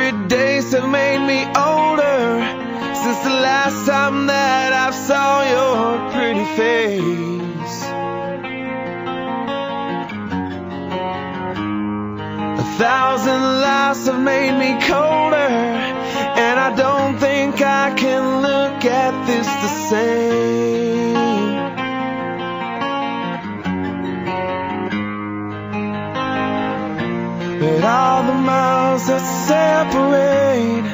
100 days have made me older since the last time that I saw your pretty face. 1,000 lives have made me colder, and I don't think I can look at this the same. But all the miles that separate,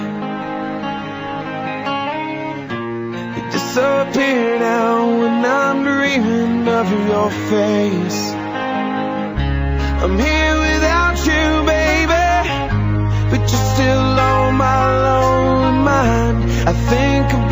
they disappear now when I'm dreaming of your face. I'm here without you, baby, but you're still on my lonely mind. I think about